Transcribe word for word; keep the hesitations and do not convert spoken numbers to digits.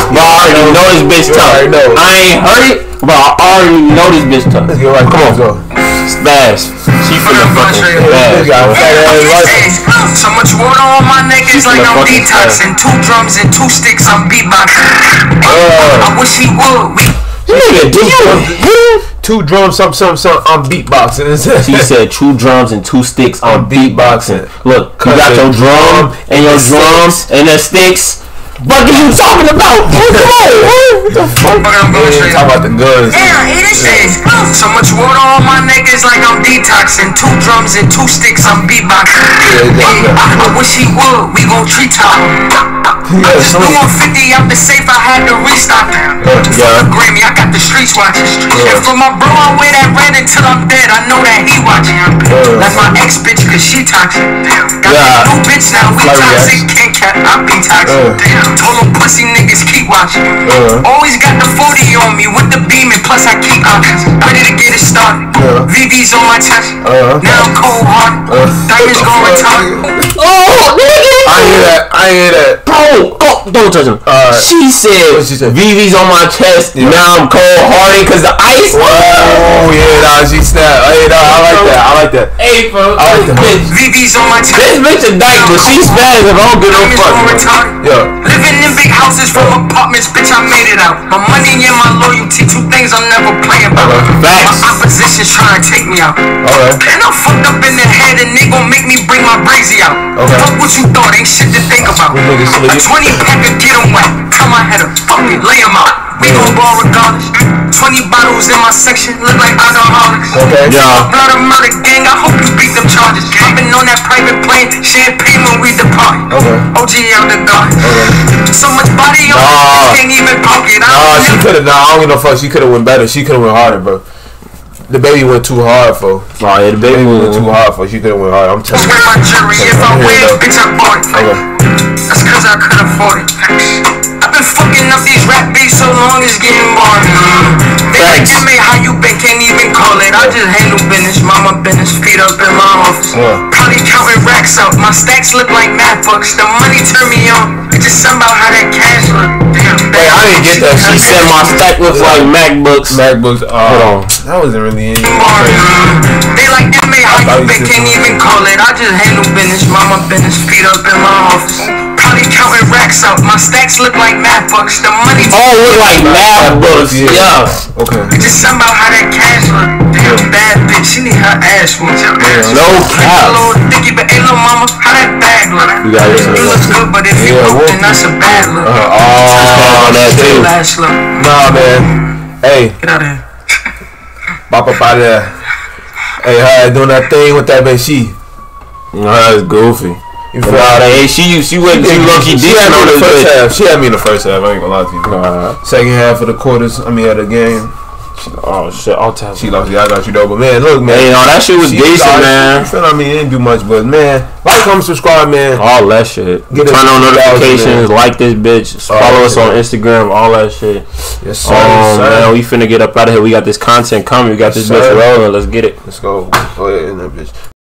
But I already know this bitch tough. I ain't heard it, but I already know this bitch tough. Let's get right. Come on, go. Spaz. She finna fucking spaz. So much water on my neck is like I'm detoxing. Two drums and two sticks, I'm beatboxing. I wish he would. Nigga, did you two drums, something, something, something, I'm beatboxing. She said two drums and two sticks, I'm beatboxing. Look, you got your drum and your drums and the sticks. What are you talking about? What the fuck? Talking about the guns. Yeah, it is shit. So much water on my neck is like I'm detoxing. Two drums and two sticks, I'm beatboxing. I, I wish he would. We gon' treat time. I just blew one fifty out the safe. I had to restock. For the Grammy, I got the streets watching. And for my bro, I wear that red until I'm dead. I know that he watching. That's my ex bitch, cause she toxic. Got a new bitch now. We toxic. Can't cap. I be toxic. Told them pussy niggas keep watching. Uh, Always got the forty on me with the beam, and plus I keep options. Ready to get it started. Uh, V V's on my chest. Uh, now I'm cold hearted. Uh, Diamonds gon' retire. Oh, nigga! I hear that. I hear that. Bro, oh, don't touch him. Uh, she said, she said, V V's on my chest. Yeah. Now I'm cold hearted because the ice. Oh yeah, nah, she snapped. Hey, nah, I like that. I like that. Hey, bro, I like that. V V's on my chest. This bitch a dyke, but she's fast if I don't give no fuck. Yeah. Living in big houses from apartments, bitch, I made it out. My money and my loyalty, two things I'm never playing about. Okay. My opposition's trying to take me out. Okay. And I'm fucked up in the head and they gon' make me bring my brazy out. Okay. Fuck what you thought, ain't shit to think about. A twenty pack of get 'em wet, cut my head up, fuck it, lay 'em out. We gon' ball regardless. Twenty bottles in my section, look like alcoholics. Okay. Yeah. Blood of murder gang, I hope you beat them charges. I've been on that private plane, champagne when we depart. Okay. O G out the guard. Okay. So much body on nah. can't even pocket. Nah, she could've. Nah, I don't give no fuck. She could've went better. She could've went harder, bro. The baby went too hard for. Oh yeah, the baby went too hard for. She could've went hard. I'm telling you. my jury, if I win, bitch, I bought it. Okay. That's cause I could afford it. I've been fucking up these rap beats so long it's getting boring. They like to me how you been, can't even call it. I just handle business, mama business, feet up in my office. Yeah. Probably counting racks out, my stacks look like math books. The money turn me on, it's just something about how that cash look. Damn, hey, I didn't get that. She said my stack looks like MacBooks. MacBooks. Uh, Hold on. That wasn't really any. They like to me how you been, can't even call it. I just handle business, mama business, feet up in my office. Probably counting racks out. My stacks look like math books. The money. Oh, look like math books. Yeah. yeah. Okay. It's just something about how that cash look. Damn bad bitch. She need her ass whooped. Yeah. No cap. Little dicky, but hey, little mama, how that bag look? You got it. You look good, but if you yeah, broke, then that's a bad look. Uh, oh, that too. Last look. Nah, man. Hey. Get out of here. Bop up out of there. Hey, how doing that thing with that bitch? She. No, that's goofy. You feel nah, hey, she she went too lucky. She had me in the first half. She had me in the first half. I ain't gonna lie to you. Nah. Second half of the quarters, I mean, of the game. She, oh shit! I'll tell you. She lost. Yeah, I got you though. But man, look, man. Hey, no, that shit was she decent, lost, man. You feel I mean, it didn't do much, but man, like, comment, subscribe, man. All that shit. Get Turn on notifications. Like this bitch. Follow us on Instagram. All that shit. Yes, sir. Um, yes, sir. man, we finna get up out of here. We got this content coming. We got yes, this bitch rolling. Let's get it. Let's go. Go ahead in that bitch.